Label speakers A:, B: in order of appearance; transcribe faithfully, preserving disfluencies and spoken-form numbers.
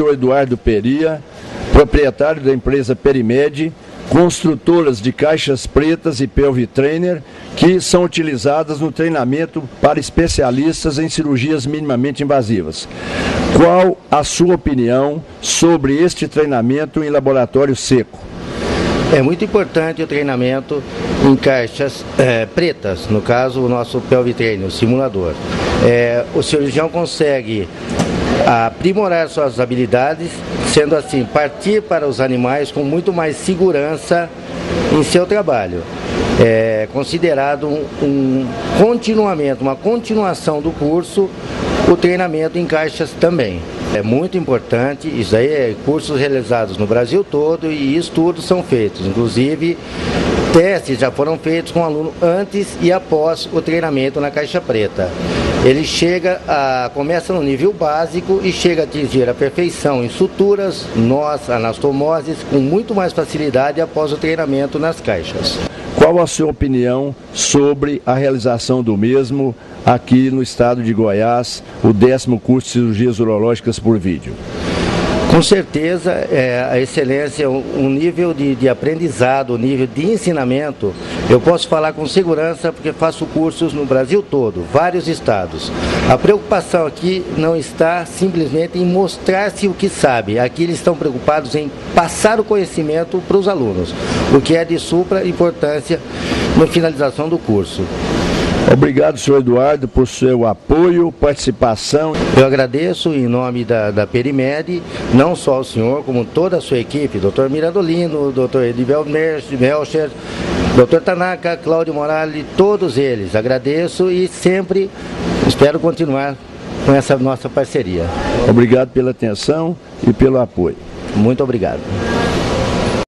A: senhor Eduardo Peria, proprietário da empresa Perimed, construtoras de caixas pretas e pelvi trainer, que são utilizadas no treinamento para especialistas em cirurgias minimamente invasivas. Qual a sua opinião sobre este treinamento em laboratório seco?
B: É muito importante o treinamento em caixas é, pretas, no caso o nosso pelvi trainer, o simulador. É, o cirurgião consegue aprimorar suas habilidades, sendo assim, partir para os animais com muito mais segurança em seu trabalho. É considerado um, um continuamento, uma continuação do curso, o treinamento em caixas também. É muito importante, isso aí é cursos realizados no Brasil todo e estudos são feitos, inclusive testes já foram feitos com o aluno antes e após o treinamento na caixa preta. Ele chega a, começa no nível básico e chega a atingir a perfeição em suturas, nós, anastomoses, com muito mais facilidade após o treinamento nas caixas.
A: Qual a sua opinião sobre a realização do mesmo aqui no estado de Goiás, o décimo curso de cirurgias urológicas por vídeo?
B: Com certeza, é, a excelência, um nível de, de aprendizado, um nível de ensinamento, eu posso falar com segurança porque faço cursos no Brasil todo, vários estados. A preocupação aqui não está simplesmente em mostrar-se o que sabe, aqui eles estão preocupados em passar o conhecimento para os alunos, o que é de supra importância na finalização do curso.
A: Obrigado, senhor Eduardo, por seu apoio, participação.
B: Eu agradeço em nome da, da Perimed, não só o senhor, como toda a sua equipe, doutor Mirandolino, doutor Edivel Melcher, doutor Tanaka, Cláudio Morales, todos eles. Agradeço e sempre espero continuar com essa nossa parceria.
A: Obrigado pela atenção e pelo apoio.
B: Muito obrigado.